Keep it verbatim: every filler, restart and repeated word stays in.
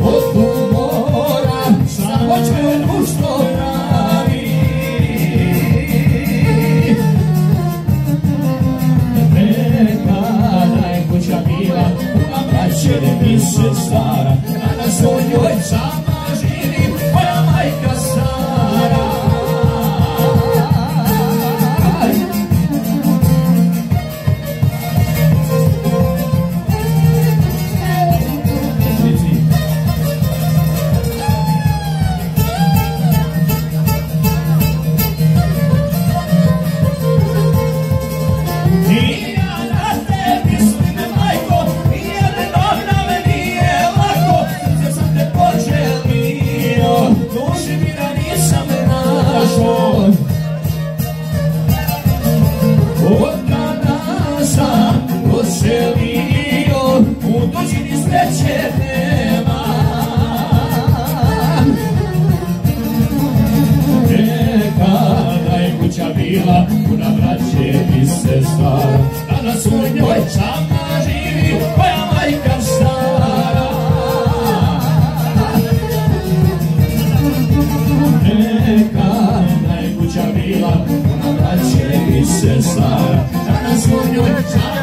od tumora, samo će društvo pravi. Nekada je kuća bila puna braće i sestara, danas u njoj sama živi moja majka stara. Od kada sam oselio, u tuđini sreće nema. Nekada je kuća bila puna braće i sestara, danas u njoj sama živi moja majka stara. Nekada je kuća bila puna braće i sestara, danas u njoj sama